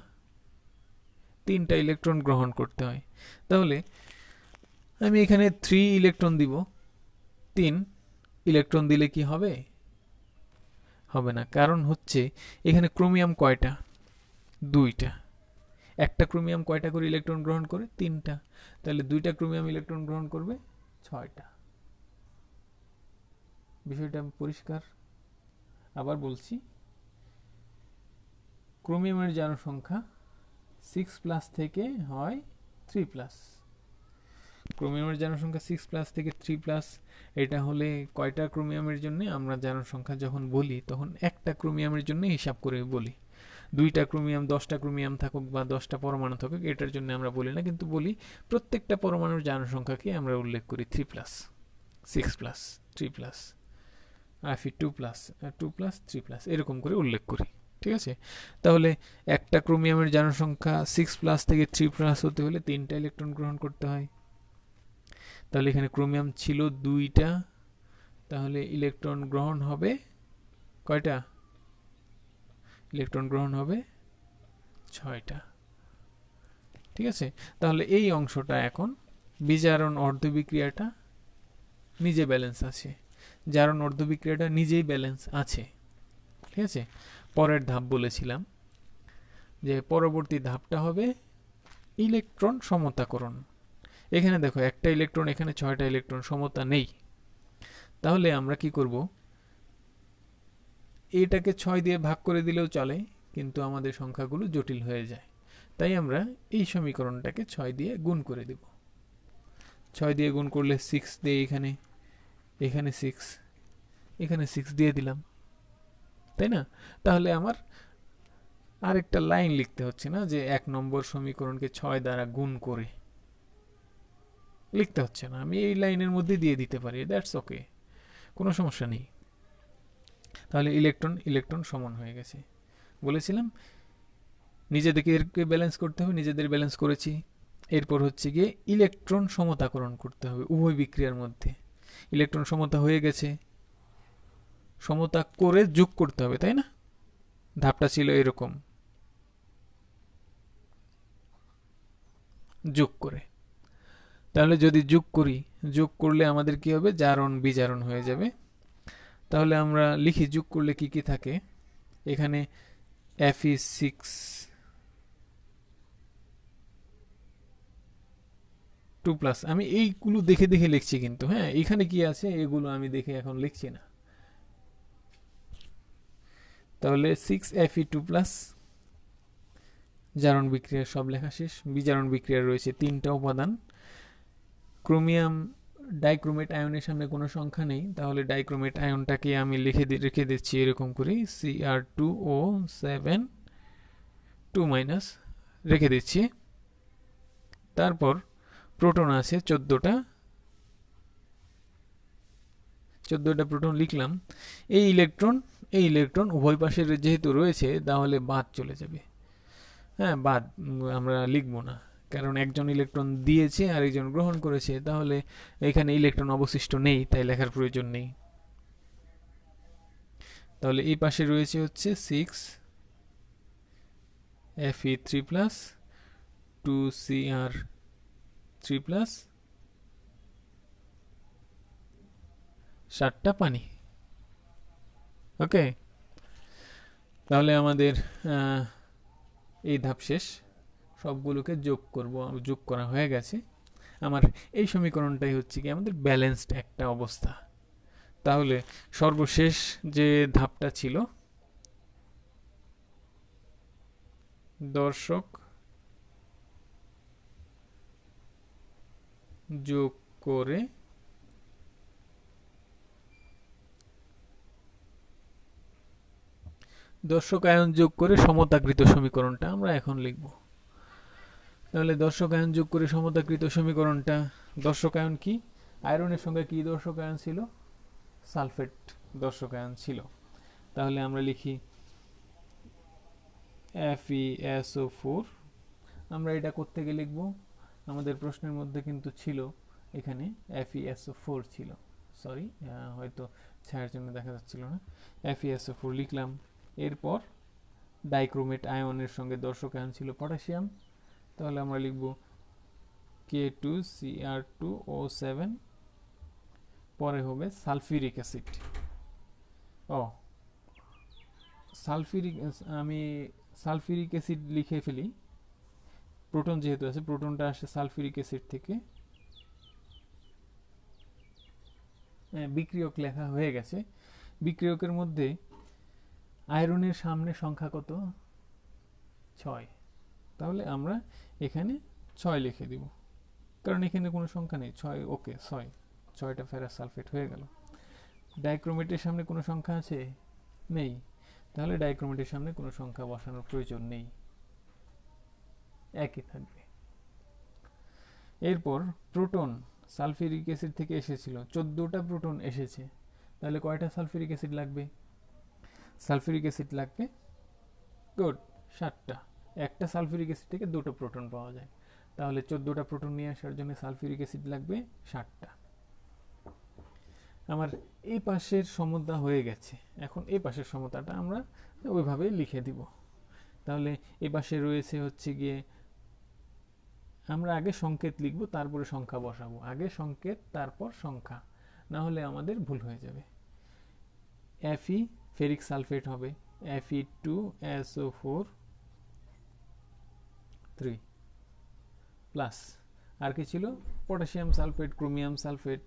3টা ইলেকট্রন গ্রহণ করতে হয়। তাহলে আমি এখানে 3 ইলেকট্রন দিব। 3 ইলেকট্রন দিলে কি হবে? হবে না, কারণ হচ্ছে এখানে ক্রোমিয়াম কয়টা? 2টা। একটা ক্রোমিয়াম কয়টা করে ইলেকট্রন গ্রহণ করে? 3টা। তাহলে 2টা ক্রোমিয়াম ইলেকট্রন গ্রহণ করবে 6টা। বিষয়টা পরিষ্কার? আবার বলছি, ক্রোমিয়ামের জারণ সংখ্যা 6+ থেকে হয় 3+। ক্রোমিয়ামের জারণ সংখ্যা 6+ থেকে 3+, এটা হলে কয়টা ক্রোমিয়ামের জন্য আমরা জারণ সংখ্যা যখন বলি তখন একটা ক্রোমিয়ামের জন্য হিসাব করে বলি। 2টা ক্রোমিয়াম 10টা ক্রোমিয়াম থাকুক বা 10টা পরমাণু থাকুক এটার জন্য আমরা বলি না, কিন্তু বলি প্রত্যেকটা পরমাণুর জারণ সংখ্যাকে আমরা উল্লেখ করি 3+, 6+, 3+, Fe2+, 2+, 3+, এরকম করে উল্লেখ করি। ঠিক আছে, তাহলে একটা ক্রোমিয়ামের জারণ সংখ্যা 6+ থেকে 3+ হতে হলে 3টা ইলেকট্রন গ্রহণ করতে হয়। তাহলে এখানে ক্রোমিয়াম ছিল 2টা, তাহলে ইলেকট্রন গ্রহণ হবে কয়টা? ইলেকট্রন গ্রহণ হবে 6টা। ঠিক আছে, তাহলে এই অংশটা এখন বিজারণ অর্ধবিক্রিয়াটা নিজে ব্যালেন্স আছে, জারণ অর্ধবিক্রিয়াটা নিজেই ব্যালেন্স আছে। ঠিক আছে, পরের ধাপ বলেছিলাম যে পরবর্তী ধাপটা হবে ইলেকট্রন সমতাকরণ। এখানে দেখো একটা ইলেকট্রন, এখানে 6টা ইলেকট্রন, সমতা নেই। তাহলে আমরা কি করব? এটাকে 6 দিয়ে ভাগ করে দিলেও চলে, কিন্তু আমাদের সংখ্যাগুলো জটিল হয়ে যায়। তাই আমরা এই সমীকরণটাকে 6 দিয়ে গুণ করে দেব। 6 দিয়ে গুণ করলে 6 দিয়ে এখানে 6, এখানে 6 দিয়ে দিলাম, তাই না? তাহলে আমার আরেকটা লাইন লিখতে হচ্ছে না যে 1 নম্বর সমীকরণকে 6 দ্বারা গুণ করে, লিখতে হচ্ছে না, আমি এই লাইনের মধ্যে দিয়ে দিতে পারি, দ্যাটস ওকে, কোনো সমস্যা নেই। তাহলে ইলেকট্রন ইলেকট্রন সমান হয়ে গেছে। বলেছিলাম নিজেদেরকে ব্যালেন্স করতে হবে, নিজেদের ব্যালেন্স করেছি। এরপর হচ্ছে গিয়ে ইলেকট্রন সমতাকরণ করতে হবে উভয় বিক্রিয়ার মধ্যে। ইলেকট্রন সমতা হয়ে গেছে, সমতা করে যোগ করতে হবে, তাই না? ধাপটা ছিল এরকম, যোগ করে। তাহলে যদি যোগ করি, যোগ করলে আমাদের কি হবে? জারণ বিজারণ হয়ে যাবে। তাহলে আমরা লিখি যোগ করলে কি কি থাকে। এখানে Fe6 2+, আমি এইগুলো দেখে দেখে লিখছি কিন্তু, হ্যাঁ, এখানে কি আছে এগুলো আমি দেখে এখন লিখছি না। তাহলে 6Fe2+, জারণ বিক্রিয়ার সব লেখা শেষ। বিজারণ বিক্রিয়া রয়েছে 3টা উপাদান। ক্রোমিয়াম ডাইক্রোমেট আয়নের সামনে কোনো সংখ্যা নেই, তাহলে ডাইক্রোমেট আয়নটাকে আমি রেখে দিচ্ছি এরকম করে, Cr2O7 2- রেখে দিচ্ছি। তারপর প্রোটন আছে 14টা, 14টা প্রোটন লিখলাম। এই ইলেকট্রন উভয় পাশের যেহেতু রয়েছে তাহলে বাদ চলে যাবে। হ্যাঁ, বাদ আমরা লিখবো না, কারণ একজন ইলেকট্রন দিয়েছে আর একজন গ্রহণ করেছে, তাহলে এখানে ইলেকট্রন অবশিষ্ট নেই, তাই লেখার প্রয়োজন নেই। তাহলে এই পাশে রয়েছে হচ্ছে 6Fe3+, 2Cr3+, 7টা পানি। ওকে, তাহলে আমাদের এই ধাপ শেষ। সবগুলোকে যোগ করব, যোগ করা হয়ে গেছে। আমার এই সমীকরণটাই হচ্ছে কি আমাদের ব্যালেন্সড একটা অবস্থা। তাহলে সর্বশেষ যে ধাপটা ছিল, দর্শক যোগ করে দর্শক আয়ন যোগ করে সমতাকৃত সমীকরণটা আমরা এখন লিখব। তাহলে দর্শক আয়ন যোগ করে সমতাকৃত সমীকরণটা, দর্শক আয়ন কি? আয়রনের সঙ্গে কি দর্শক আয়ন ছিল? সালফেট দর্শক আয়ন ছিল। তাহলে আমরা লিখি FeSO4। আমরা এটা কোত্থেকে লিখব? আমাদের প্রশ্নের মধ্যে কিন্তু ছিল এখানে FeSO4 ছিল, সরি হয়তো ছায়ার জন্য দেখা যাচ্ছিল না। FeSO4 লিখলাম। এরপর ডাইক্রোমেট আয়নের সঙ্গে দর্শক আয়ন ছিল পটাশিয়াম, তাহলে আমরা লিখব K2Cr2O7, পরে হবে সালফিউরিক অ্যাসিড। আমি সালফিউরিক অ্যাসিড লিখে ফেলি, প্রোটন যেহেতু আছে, প্রোটনটা আসে সালফিউরিক অ্যাসিড থেকে। বিক্রিয়ক লেখা হয়ে গেছে। বিক্রিয়কের মধ্যে আয়রনের সামনে সংখ্যা কত? 6। তাহলে আমরা এখানে 6 লিখে দিব। কারণ এখানে কোনো সংখ্যা নেই। 6 ওকে 6টা ফেরাস সালফেট হয়ে গেল। ডাইক্রোমেটের সামনে কোনো সংখ্যা আছে? নেই। তাহলে ডাইক্রোমেটের সামনে কোনো সংখ্যা বসানোর প্রয়োজন নেই, একই থাকবে। এরপর প্রোটন সালফিউরিক অ্যাসিড থেকে এসেছিল, 14টা প্রোটন এসেছে, তাহলে কয়টা সালফিউরিক অ্যাসিড লাগবে? সালফিউরিক অ্যাসিড লাগবে গুড 7টা। একটা সালফিউরিক অ্যাসিড থেকে 2টো প্রোটন পাওয়া যায়, তাহলে 14টা প্রোটন নিয়ে আসার জন্য সালফিউরিক অ্যাসিড লাগবে 7টা। আমার এই পাশের সমতা হয়ে গেছে। এখন এই পাশের সমতাটা আমরা ওইভাবে লিখে দিব। তাহলে এই পাশে রয়েছে হচ্ছে গিয়ে, আমরা আগে সংকেত লিখব, তারপরে সংখ্যা বসাবো। আগে সংকেত তারপর সংখ্যা, না হলে আমাদের ভুল হয়ে যাবে। Fe ফেরিক সালফেট হবে Fe2SO4 3 প্লাস আর কি ছিল? Potassium sulphate, chromium sulphate.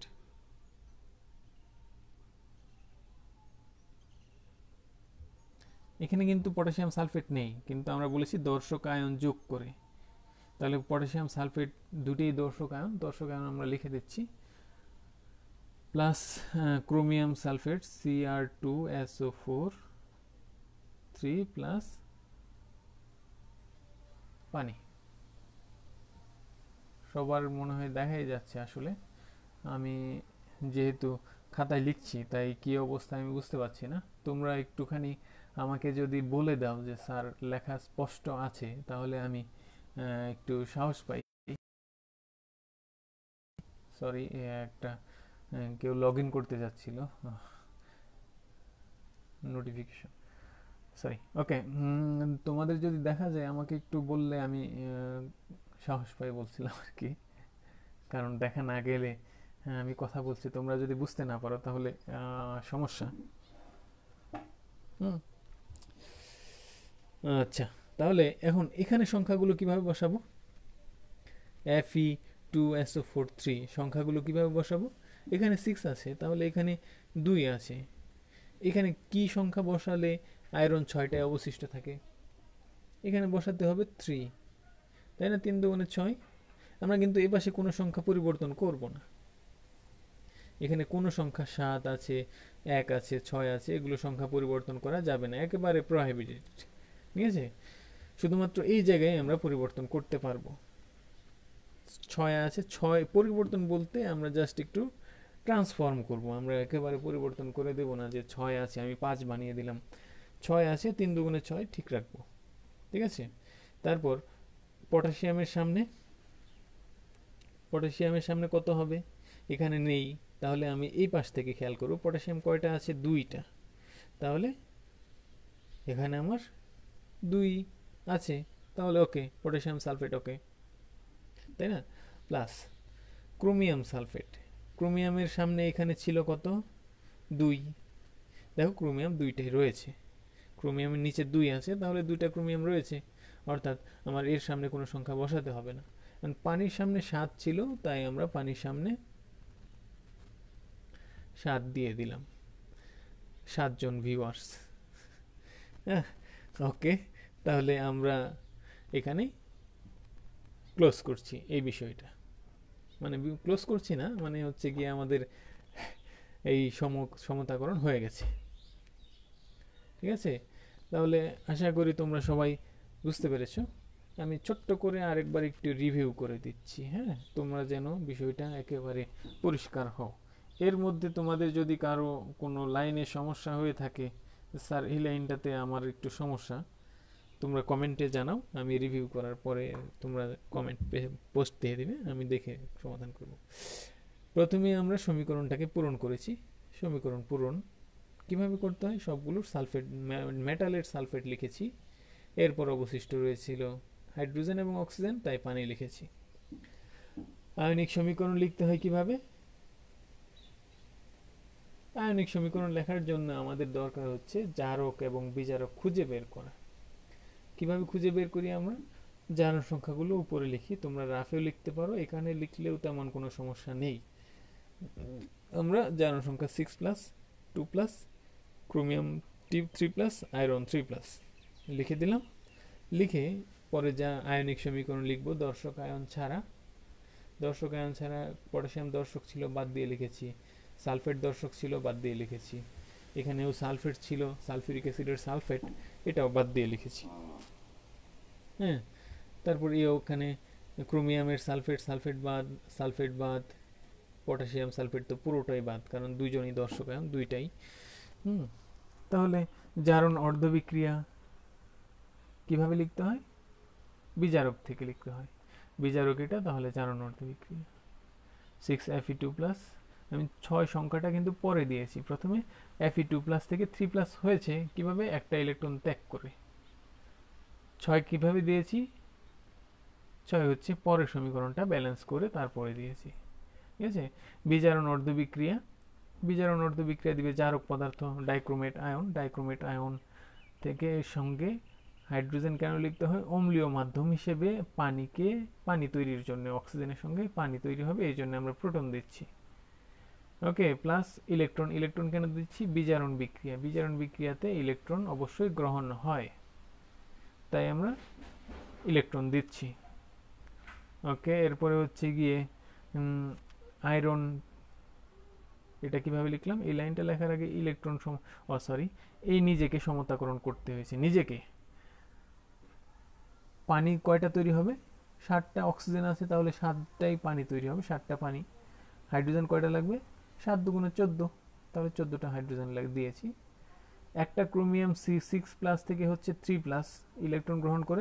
এখানে কিন্তু পটাশিয়াম সালফেট নেই, কিন্তু আমরা বলেছি দর্শক আয়ন যোগ করে। তাহলে পটাশিয়াম সালফেট দুটোই দর্শক আয়ন, দর্শক আয়ন আমরা লিখে দিচ্ছি। Plus chromium sulphate Cr2SO4 3 plus পানি। সবার মনে হয় দেখাই যাচ্ছে। আসলে আমি যেহেতু খাতায় লিখছি তাই কি অবস্থা আমি বুঝতে পারছি না। তোমরা একটুখানি আমাকে যদি বলে দাও যে স্যার লেখা স্পষ্ট আছে, তাহলে আমি একটু সাহস পাই। সরি, একটা কেউ লগ ইন করতে যাচ্ছিল, নোটিফিকেশন, সরি। ওকে, তোমাদের যদি দেখা যায় আমাকে একটু বললে আমি সাহস পাই বলছিলাম আর কি। কারণ দেখা না গেলে আমি কথা বলছি, তোমরা যদি বুঝতে না পারো তাহলে সমস্যা। আচ্ছা, তাহলে এখন এখানে সংখ্যাগুলো কিভাবে বসাবো? Fe2SO4 3 সংখ্যাগুলো কিভাবে বসাবো? এখানে 6 আছে, তাহলে এখানে 2 আছে। এখানে কি সংখ্যা বসালে আয়রন 6টায় অবশিষ্ট থাকে? এখানে বসাতে হবে 3, তাই না? 3 দুগুণে 6। আমরা কিন্তু এ পাশে কোনো সংখ্যা পরিবর্তন করব না। এখানে কোনো সংখ্যা 7 আছে, 1 আছে, 6 আছে, এগুলো সংখ্যা পরিবর্তন করা যাবে না, একেবারে প্রহিবিটেড। ঠিক আছে? শুধুমাত্র এই জায়গায় আমরা পরিবর্তন করতে পারবো। 6 আছে, 6 পরিবর্তন বলতে আমরা জাস্ট একটু ট্রান্সফর্ম করব। আমরা একেবারে পরিবর্তন করে দেব না যে 6 আছে আমি 5 বানিয়ে দিলাম। 6 আছে, 3 দুগুণে 6 ঠিক রাখবো। ঠিক আছে? তারপর পটাশিয়ামের সামনে কত হবে? এখানে নেই, তাহলে আমি এই পাশ থেকে খেয়াল করব। পটাশিয়াম কয়টা আছে? 2টা। তাহলে এখানে আমার 2 আছে, তাহলে ওকে, পটাশিয়াম সালফেট ওকে, তাই না? প্লাস ক্রোমিয়াম সালফেট, ক্রোমিয়ামের সামনে এখানে ছিল কত? 2। দেখো ক্রোমিয়াম 2টাই রয়েছে, ক্রোমিয়ামের নিচে 2 আছে, তাহলে 2টা ক্রোমিয়াম রয়েছে, অর্থাৎ আমার এর সামনে কোনো সংখ্যা বসাতে হবে না। পানির সামনে 7 ছিল, তাই আমরা পানির সামনে 7 দিয়ে দিলাম। 7 জন ভিউয়ার্স। ওকে, তাহলে আমরা এখানে ক্লোজ করছি এই বিষয়টা। মানে ক্লোজ করছি না, মানে হচ্ছে গিয়ে আমাদের এই সমতাকরণ হয়ে গেছে। ঠিক আছে? তাহলে আশা করি তোমরা সবাই বুঝতে পেরেছো। আমি ছোট্ট করে আরেকবার একটু রিভিউ করে দিচ্ছি, হ্যাঁ, তোমরা যেন বিষয়টা একেবারে পরিষ্কার হও। এর মধ্যে তোমাদের যদি কারো কোনো লাইনে সমস্যা হয়ে থাকে, স্যার এই লাইনটাতে আমার একটু সমস্যা, তোমরা কমেন্টে জানাও। আমি রিভিউ করার পরে তোমরা কমেন্ট পোস্ট দিয়ে দিবে, আমি দেখে সমাধান করব। প্রথমে আমরা সমীকরণটাকে পূরণ করেছি। সমীকরণ পূরণ কিভাবে করতে হয়? সবগুলোর সালফেট, মেটালের সালফেট লিখেছি। এরপর অবশিষ্ট রয়েছিল হাইড্রোজেন এবং অক্সিজেন, তাই পানি লিখেছি। আয়নিক সমীকরণ লিখতে হয় কিভাবে? আয়নিক সমীকরণ লেখার জন্য আমাদের দরকার হচ্ছে জারক এবং বিজারক খুঁজে বের করা। কিভাবে খুঁজে বের করি আমরা? জারক সংখ্যাগুলো উপরে লিখি, তোমরা রাফেও লিখতে পারো, এখানে লিখলেও তেমন কোনো সমস্যা নেই। আমরা জারক সংখ্যা 6 plus 2 plus chromium 3 plus iron 3 plus লিখে দিলাম। লিখে পরে যা আয়নিক সমীকরণ লিখবো দর্শক আয়ন ছাড়া, দর্শক আয়ন ছাড়া পটাশিয়াম দর্শক ছিল, বাদ দিয়ে লিখেছি। সালফেট দর্শক ছিল, বাদ দিয়ে লিখেছি। এখানেও সালফেট ছিল, সালফিউরিক অ্যাসিডের সালফেট, এটাও বাদ দিয়ে লিখেছি। হ্যাঁ, তারপর ওখানে ক্রোমিয়ামের সালফেট, সালফেট বাদ, পটাশিয়াম সালফেট তো পুরোটাই বাদ, কারণ দুইজনই দর্শক আয়ন, দুইটাই। তাহলে জারণ অর্ধবিক্রিয়া কিভাবে লিখতে হয়? বিজারক থেকে লিখতে হয়। বিজারক এটা, তাহলে জারণ অর্ধবিক্রিয়া 6Fe2+। আমি 6 সংখ্যাটা কিন্তু পরে দিয়েছি, প্রথমে Fe2+ থেকে 3+ হয়েছে কিভাবে? একটা ইলেকট্রন ত্যাগ করে। 6 কিভাবে দিয়েছি? 6 হচ্ছে পরের সমীকরণটা ব্যালেন্স করে তারপরে দিয়েছি, ঠিক আছে। বিজারণ অর্ধবিক্রিয়া, বিজারণ অর্ধবিক্রিয়া দিবে জারক পদার্থ ডাইক্রোমেট আয়ন, ডাইক্রোমেট আয়ন থেকে সঙ্গে হাইড্রোজেন কেন লিখতে হয়? অম্লীয় মাধ্যম হিসেবে পানি তৈরির জন্য, অক্সিজেনের সঙ্গে পানি তৈরি হবে, এই জন্য আমরা প্রোটন দিচ্ছি। ওকে, প্লাস ইলেকট্রন, ইলেকট্রন কেন দিচ্ছি? বিজারণ বিক্রিয়া, বিজারণ বিক্রিয়াতে ইলেকট্রন অবশ্যই গ্রহণ হয়, তাই আমরা ইলেকট্রন দিচ্ছি। ওকে, এরপরে হচ্ছে গিয়ে আয়রন, এটা কিভাবে লিখলাম? এই লাইনটা লেখার আগে ইলেকট্রন এই নিজেকে সমতাকরণ করতে হয়েছে, নিজেকে। পানি কয়টা তৈরি হবে? 7টা অক্সিজেন আছে, তাহলে 7টাই পানি তৈরি হবে, 7টা পানি। হাইড্রোজেন কয়টা লাগবে? 7 দুগুণে 14, তাহলে 14টা হাইড্রোজেন দিয়েছি। একটা ক্রোমিয়াম C6+ থেকে হচ্ছে 3+, ইলেকট্রন গ্রহণ করে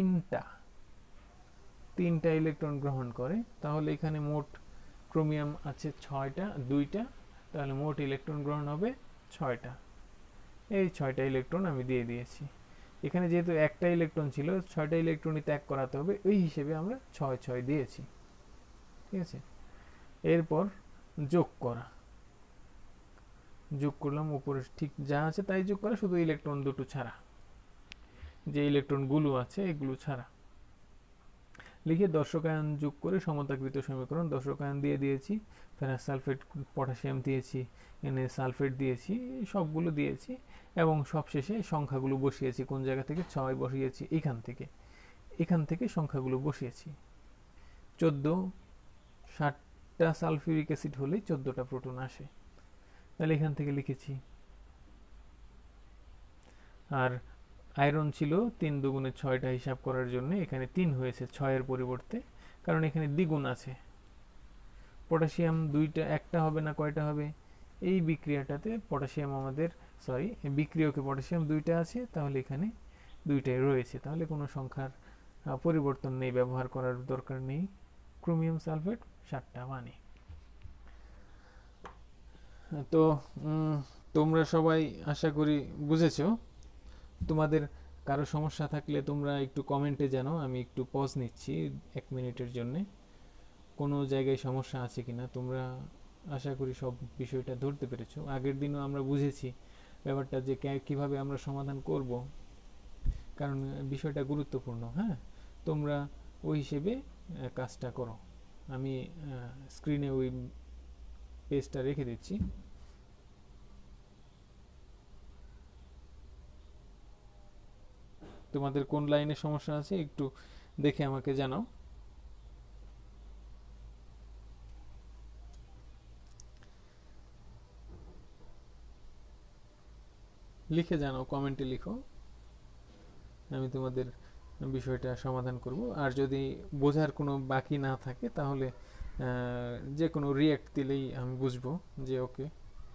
তিনটা ইলেকট্রন গ্রহণ করে, তাহলে এখানে মোট ক্রোমিয়াম আছে 6টা, 2টা, তাহলে মোট ইলেকট্রন গ্রহণ হবে 6টা। এই 6টা ইলেকট্রন আমি দিয়ে দিয়েছি। এখানে যেহেতু একটা ইলেকট্রন ছিল, 6টা ইলেকট্রনই ত্যাগ করাতে হবে, ওই হিসেবে আমরা 6 দিয়েছি, ঠিক আছে। এরপর যোগ করা, যোগ করলাম, উপরে ঠিক যা আছে তাই যোগ করা, শুধু ইলেকট্রন দুটো ছাড়া, যে ইলেকট্রনগুলো আছে এগুলো ছাড়া লিখে দর্শকায়ন যোগ করে সমতাকৃত সমীকরণ। দর্শকায়ন দিয়ে দিয়েছি, ফেরাস সালফেট, পটাশিয়াম দিয়েছি, এখানে সালফেট দিয়েছি, সবগুলো দিয়েছি, এবং সবশেষে সংখ্যাগুলো বসিয়েছি। কোন জায়গা থেকে? 6 বসিয়েছি, এখান থেকে সংখ্যাগুলো বসিয়েছি। 14, 7টা সালফিউরিক অ্যাসিড হলেই 14টা প্রোটন আসে, তাহলে এখান থেকে লিখেছি। আর আয়রন ছিল 3 দুগুণে 6টা হিসাব করার জন্য, এখানে 3 হয়েছে 6-এর পরিবর্তে, কারণ এখানে দ্বিগুণ আছে। পটাশিয়াম একটা হবে না, কয়টা হবে? এই বিক্রিয়াটাতে পটাশিয়াম বিক্রিয়কে পটাশিয়াম 2টা আছে, তাহলে এখানে 2টাই রয়েছে, তাহলে কোনো সংখ্যার পরিবর্তন নেই, ব্যবহার করার দরকার নেই। ক্রোমিয়াম সালফেট 7টা পানি। তো তোমরা সবাই আশা করি বুঝেছো। তোমাদের কারো সমস্যা থাকলে তোমরা একটু কমেন্টে জানাও, আমি একটু পজ নিচ্ছি 1 মিনিটের জন্য। কোনো জায়গায় সমস্যা আছে কিনা, তোমরা আশা করি সব বিষয়টা ধরতে পেরেছো। আগের দিনও আমরা বুঝেছি ব্যাপারটা, যে কিভাবে আমরা সমাধান করব, কারণ বিষয়টা গুরুত্বপূর্ণ। হ্যাঁ, তোমরা ওই হিসেবে কাজটা করো। আমি স্ক্রিনে ওই পেজটা রেখে দিচ্ছি। তোমাদের কোন লাইনে সমস্যা আছে একটু দেখে আমাকে জানাও। লিখে জানাও, কমেন্টে লিখো, আমি তোমাদের বিষয়টা সমাধান করব। আর যদি বোঝার কোনো বাকি না থাকে, তাহলে যে কোনো রিঅ্যাক্ট দিলেই আমি বুঝবো যে ওকে।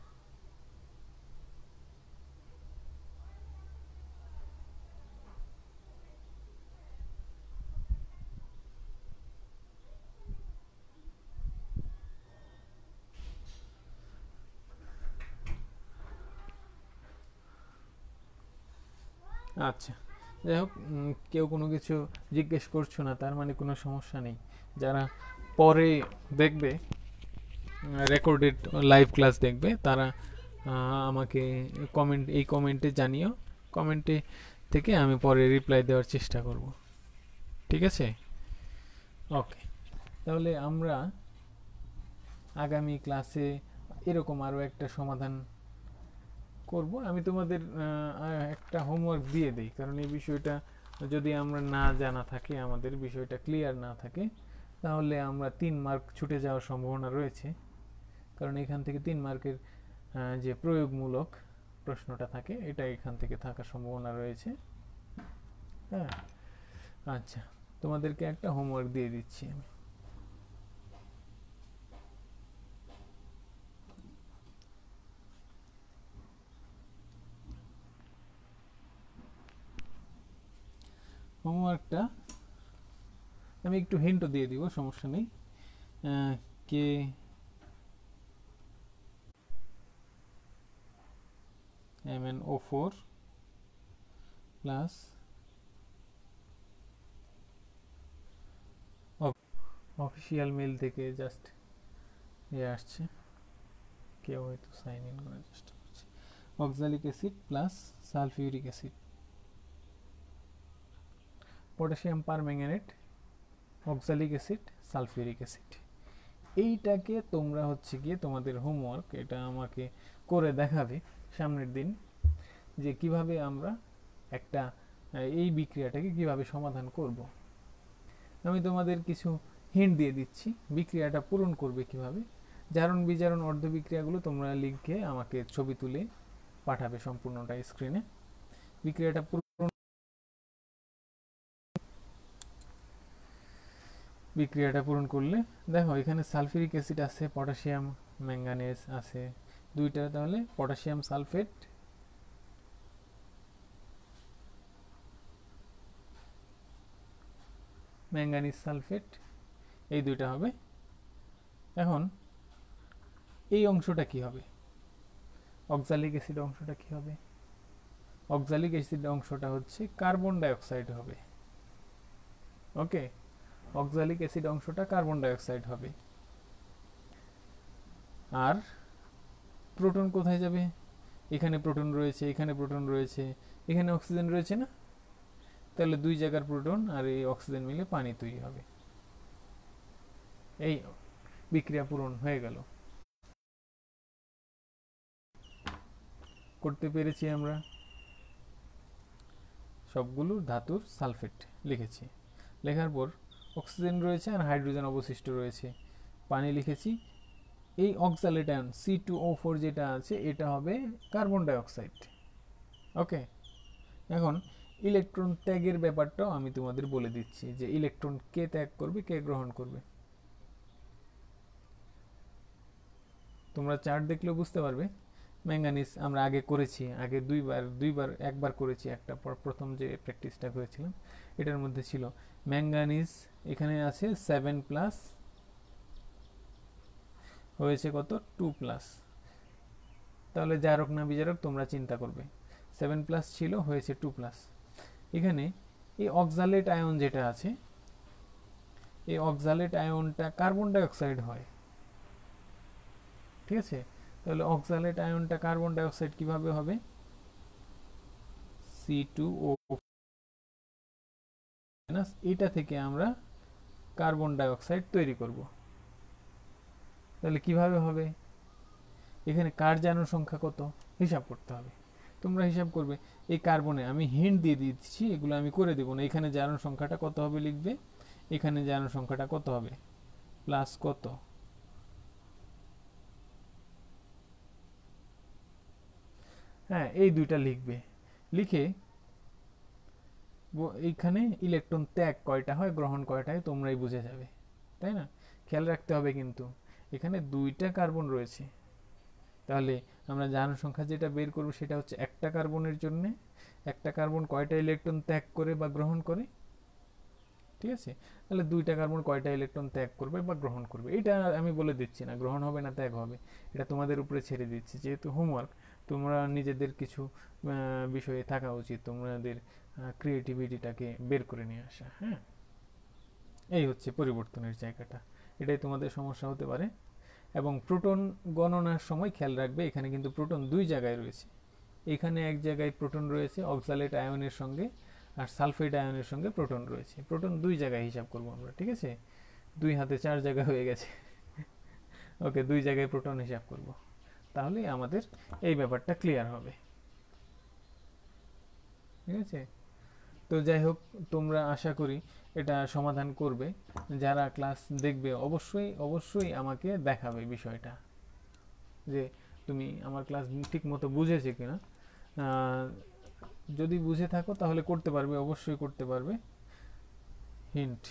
আচ্ছা, যাই হোক, কেউ কোনো কিছু জিজ্ঞেস করছো না, তার মানে কোনো সমস্যা নেই। যারা পরে দেখবে, রেকর্ডেড লাইভ ক্লাস দেখবে, তারা আমাকে কমেন্টে জানিও, কমেন্টে থেকে আমি পরে রিপ্লাই দেওয়ার চেষ্টা করব, ঠিক আছে? ওকে, তাহলে আমরা আগামী ক্লাসে এরকম আরও একটা সমাধান করব। আমি তোমাদের একটা হোমওয়ার্ক দিয়ে দিই, কারণ এই বিষয়টা যদি আমরা না জানা থাকে, আমাদের বিষয়টা ক্লিয়ার না থাকে, তাহলে আমরা 3 মার্ক ছুটে যাওয়ার সম্ভাবনা রয়েছে, কারণ এখান থেকে 3 মার্কের যে প্রয়োগমূলক প্রশ্নটা থাকে এটা এখান থেকে থাকার সম্ভাবনা রয়েছে। হ্যাঁ, আচ্ছা, তোমাদেরকে একটা হোমওয়ার্ক দিয়ে দিচ্ছি আমি। হোমওয়ার্কটা আমি একটু হিন্টও দিয়ে দিব, সমস্যা নেই। কে MnO4 প্লাস অফিসিয়াল মেল থেকে জাস্ট আসছে, কেউ হয়তো সাইন ইন করার চেষ্টা করছে। Oxalic acid plus sulphuric acid, potassium permanganate, oxalic acid, sulphuric acid. এইটাকে তোমরা হচ্ছে গিয়ে তোমাদের হোমওয়ার্ক, এটা আমাকে করে দেখাবে সামনের দিন যে কিভাবে আমরা একটা এই বিক্রিয়াটাকে কিভাবে সমাধান করব। আমি তোমাদের কিছু হিন্ট দিয়ে দিচ্ছি বিক্রিয়াটা পূরণ করবে কিভাবে। জারণ বিজারণ অর্ধ বিক্রিয়াগুলো তোমরা লিখে আমাকে ছবি তুলে পাঠাবে সম্পূর্ণটা স্ক্রিনে। বিক্রিয়াটা পূরণ করলে দেখো এখানে সালফিউরিক অ্যাসিড আছে, পটাশিয়াম ম্যাঙ্গানেজ আছে দুইটা, তাহলে পটাশিয়াম সালফেট ম্যাঙ্গানিজ সালফেট, এই দুইটা হবে। এখন এই অংশটা কি হবে, অক্সালিক অ্যাসিড অংশটা কি হবে? অক্সালিক অ্যাসিড অংশটা হচ্ছে কার্বন ডাইঅক্সাইড হবে। ওকে, অক্সালিক অ্যাসিড অংশটা কার্বন ডাইঅক্সাইড হবে। আর প্রোটন কোথায় যাবে? এখানে প্রোটন রয়েছে, এখানে প্রোটন রয়েছে, এখানে অক্সিজেন রয়েছে না, তাহলে দুই জায়গার প্রোটন আর এই অক্সিজেন মিলে পানি তৈরি হবে। এই বিক্রিয়া পূরণ হয়ে গেল। করতে পেরেছি আমরা। সবগুলো ধাতুর সালফেট লিখেছি, লেখার পর অক্সিজেন রয়েছে আর হাইড্রোজেন অবশিষ্ট রয়েছে, পানি লিখেছি। এই অক্সালেট আয়ন C2O4 যেটা আছে এটা হবে কার্বন ডাইঅক্সাইড। ওকে, এখন ইলেকট্রন ত্যাগের ব্যাপারটাও আমি তোমাদের বলে দিচ্ছি যে ইলেকট্রন কে ত্যাগ করবে, কে গ্রহণ করবে। তোমরা চার্ট দেখলেও বুঝতে পারবে। ম্যাঙ্গানিজ আমরা আগে করেছি, আগে একবার করেছি, একটা প্রথম যে প্র্যাকটিসটা করেছিলাম এটার মধ্যে ছিল ম্যাঙ্গানিজ, এখানে আছে 7+, হয়েছে কত 2+, তাহলে জারক না বিজারক তোমরা চিন্তা করবে। 7+ ছিল, হয়েছে 2+। এখানে এই অক্সালেট আয়ন যেটা আছে, এই অক্সালেট আয়নটা কার্বন ডাইঅক্সাইড হয়, ঠিক আছে? তাহলে অক্সালেট আয়নটা কার্বন ডাইঅক্সাইড কিভাবে হবে? C2O, এটা থেকে আমরা কার্বন ডাইঅক্সাইড তৈরি করব। তাহলে কিভাবে হবে? এখানে কার জারণ সংখ্যা কত হিসাব করতে হবে। তোমরা হিসাব করবে। এই কার্বনে আমি হিন্ট দিয়ে দিচ্ছি, এগুলো আমি করে দেব না। এখানে জারণ সংখ্যাটা কত হবে লিখবে, এখানে জারণ সংখ্যাটা কত হবে, প্লাস কত, হ্যাঁ এই দুইটা লিখবে। লিখে এইখানে ইলেকট্রন ত্যাগ কয়টা হয়, গ্রহণ কয়টা হয় তোমরাই বুঝে যাবে, তাই না? খেয়াল রাখতে হবে কিন্তু এখানে দুইটা কার্বন রয়েছে, তাহলে আমরা জারণ সংখ্যা যেটা বের করব সেটা হচ্ছে একটা কার্বনের জন্য একটা কার্বন কয়টা ইলেকট্রন ত্যাগ করে বা গ্রহণ করে, ঠিক আছে? তাহলে দুইটা কার্বন কয়টা ইলেকট্রন ত্যাগ করবে বা গ্রহণ করবে, এটা আমি বলে দিচ্ছি না গ্রহণ হবে না ত্যাগ হবে, এটা তোমাদের উপরে ছেড়ে দিচ্ছি। যেহেতু হোমওয়ার্ক, তোমরা নিজেদের কিছু বিষয়ে থাকা উচিত, তোমাদের ক্রিয়েটিভিটিটাকে বের করে নিয়ে আসা। হ্যাঁ, এই হচ্ছে পরিবর্তনের জায়গাটা, এটাই তোমাদের সমস্যা হতে পারে। এবং প্রোটন গণনার সময় খেয়াল রাখবে এখানে কিন্তু প্রোটন দুই জায়গায় রয়েছে। এখানে এক জায়গায় প্রোটন রয়েছে অক্সালেট আয়নের সঙ্গে, আর সালফেট আয়নের সঙ্গে প্রোটন রয়েছে। প্রোটন দুই জায়গায় হিসাব করব আমরা, ঠিক আছে? 2 হাতে 4 জায়গা হয়ে গেছে। ওকে, দুই জায়গায় প্রোটন হিসাব করব, তাহলেই আমাদের এই ব্যাপারটা ক্লিয়ার হবে, ঠিক আছে? তো যাই হোক, তোমরা আশা করি এটা সমাধান করবে, যারা ক্লাস দেখবে অবশ্যই অবশ্যই আমাকে দেখাবে বিষয়টা, যে তুমি আমার ক্লাস ঠিক মতো বুঝেছে কিনা। যদি বুঝে থাকো তাহলে করতে পারবে, অবশ্যই করতে পারবে। হিন্ট,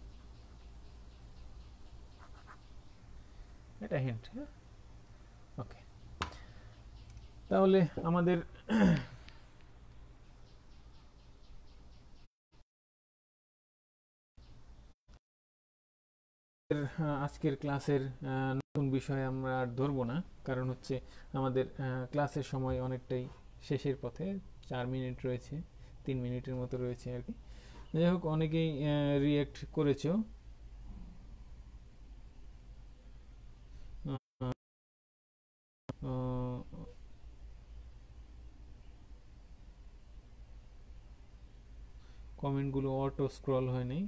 এটা হিন্ট, হ্যাঁ, ওকে। তাহলে আমাদের আজকের ক্লাসের নতুন বিষয় আমরা আর ধরবো না, কারণ হচ্ছে আমাদের ক্লাসের সময় অনেকটাই শেষের পথে, 4 মিনিট রয়েছে, 3 মিনিটের মতো রয়েছে আর কি। যাই হোক, অনেকেই রিয়েক্ট করেছো, কমেন্টগুলো অটো স্ক্রল হয় নাই।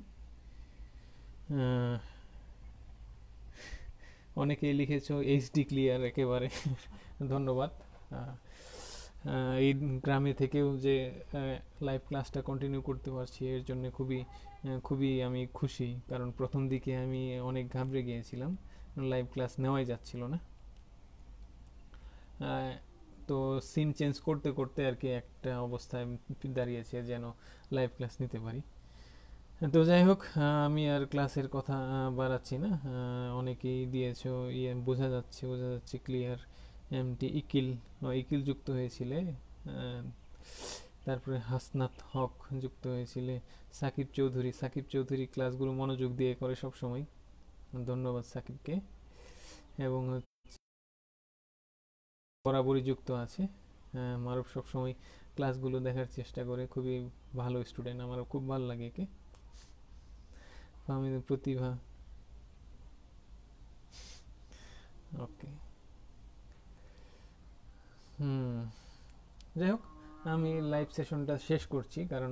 অনেকেই লিখেছো এইচডি ক্লিয়ার একেবারে ধন্যবাদ। এই গ্রামে থেকেও যে লাইভ ক্লাসটা কন্টিনিউ করতে পারছি এর জন্য খুবই খুবই আমি খুশি, কারণ প্রথম দিকে আমি অনেক ঘাবড়ে গিয়েছিলাম, লাইভ ক্লাস নেওয়াই যাচ্ছিল না। তো সিন চেঞ্জ করতে করতে আর কি একটা অবস্থায় দাঁড়িয়েছে যেন লাইভ ক্লাস নিতে পারি। তো যাই হোক, আমি আর ক্লাসের কথা বাড়াচ্ছি না। অনেকেই দিয়েছো, ইয়ে বোঝা যাচ্ছে, বোঝা যাচ্ছে ক্লিয়ার। এমটি ইকিল, ইকিল যুক্ত হয়েছিলে, তারপরে হাসনাত হক যুক্ত হয়েছিলে, সাকিব চৌধুরী, সাকিব চৌধুরী ক্লাসগুলো মনোযোগ দিয়ে করে সব সময়, ধন্যবাদ সাকিবকে। এবং বরাবরই যুক্ত আছে, মারুফ সবসময় ক্লাসগুলো দেখার চেষ্টা করে, খুবই ভালো স্টুডেন্ট, আমার খুব ভালো লাগে একে। ফাহমিদ প্রতিভা, ওকে। যাই হোক, আমি লাইভ সেশনটা শেষ করছি, কারণ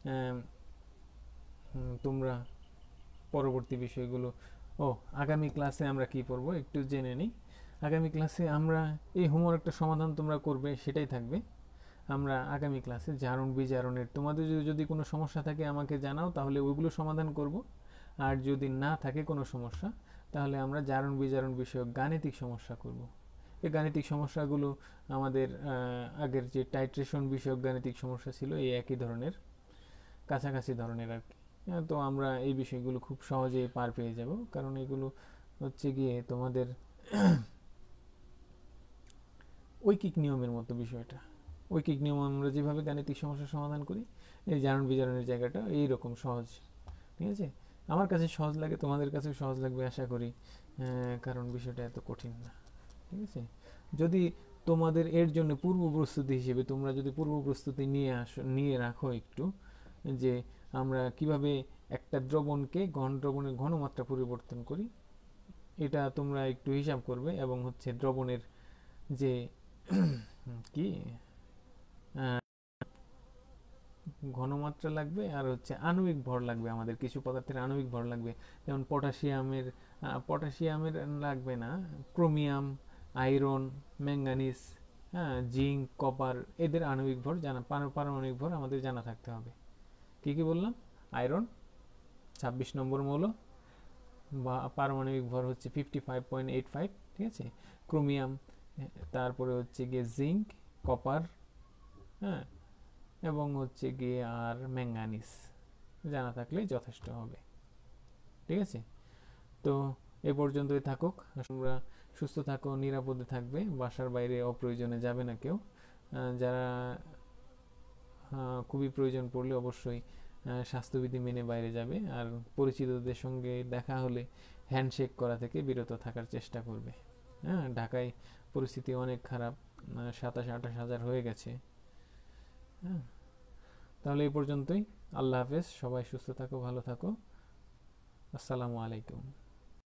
তোমরা পরবর্তী বিষয়গুলো, আগামী ক্লাসে আমরা কি পড়বো একটু জেনে নিই। আগামী ক্লাসে আমরা এই হোমওয়ার্কটা সমাধান তোমরা করবে সেটাই থাকবে। আমরা আগামী ক্লাসে জারণ বিজারণের, তোমাদের যদি কোনো সমস্যা থাকে আমাকে জানাও, তাহলে ওইগুলো সমাধান করব। আর যদি না থাকে কোনো সমস্যা, তাহলে আমরা জারণ বিজারণ বিষয়ক গাণিতিক সমস্যা করব। এই গাণিতিক সমস্যাগুলো আমাদের আগের যে টাইট্রেশন বিষয়ক গাণিতিক সমস্যা ছিল এই একই ধরনের, কাছাকাছি ধরনের আর কি। তো আমরা এই বিষয়গুলো খুব সহজেই পার পেয়ে যাব, কারণ এগুলো হচ্ছে গিয়ে তোমাদের ঐকিক নিয়মের মতো বিষয়টা। ঐকিক নিয়ম আমরা যেভাবে গাণিতিক সমস্যার সমাধান করি, এই জারণ বিজারণের জায়গাটা এইরকম সহজ, ঠিক আছে। আমার কাছে সহজ লাগে, তোমাদের কাছে সহজ লাগবে আশা করি, কারণ বিষয়টা এত কঠিন না, ঠিক আছে। যদি তোমাদের এর জন্য পূর্ব প্রস্তুতি হিসেবে তোমরা যদি পূর্ব প্রস্তুতি নিয়ে রাখো একটু, যে আমরা কিভাবে একটা দ্রবণকে দ্রবণের ঘনমাত্রা পরিবর্তন করি, এটা তোমরা একটু হিসাব করবে, এবং হচ্ছে দ্রবণের যে কি ঘনমাত্রা লাগবে, আর হচ্ছে আণবিক ভর লাগবে, আমাদের কিছু পদার্থের আণবিক ভর লাগবে, যেমন পটাশিয়ামের লাগবে না, ক্রোমিয়াম, আয়রন, ম্যাঙ্গানিজ, হ্যাঁ, জিঙ্ক, কপার, এদের আণবিক ভর জানা, পারমাণবিক ভর আমাদের জানা থাকতে হবে। কি কি বললাম? আয়রন 26 নম্বর মৌল, বা পারমাণবিক ভর হচ্ছে 55.85, ঠিক আছে। ক্রোমিয়াম, তারপরে হচ্ছে গিয়ে জিঙ্ক, কপার, হ্যাঁ, এবং হচ্ছে গিয়ে আর ম্যাঙ্গানিজ জানা থাকলেই যথেষ্ট হবে, ঠিক আছে। তো এ পর্যন্তই থাকুক, তোমরা সুস্থ থাকো, নিরাপদে থাকবে, বাসার বাইরে অপ্রয়োজনে যাবে না কেউ। যারা খুবই প্রয়োজন পড়লে অবশ্যই স্বাস্থ্যবিধি মেনে বাইরে যাবে, আর পরিচিতদের সঙ্গে দেখা হলে হ্যান্ডশেক করা থেকে বিরত থাকার চেষ্টা করবে। হ্যাঁ, ঢাকায় পরিস্থিতি অনেক খারাপ, 27-28 হাজার হয়ে গেছে। হ্যাঁ, তাহলে এই পর্যন্তই। আল্লাহ হাফেজ, সবাই সুস্থ থাকো, ভালো থাকো, আসসালামু আলাইকুম।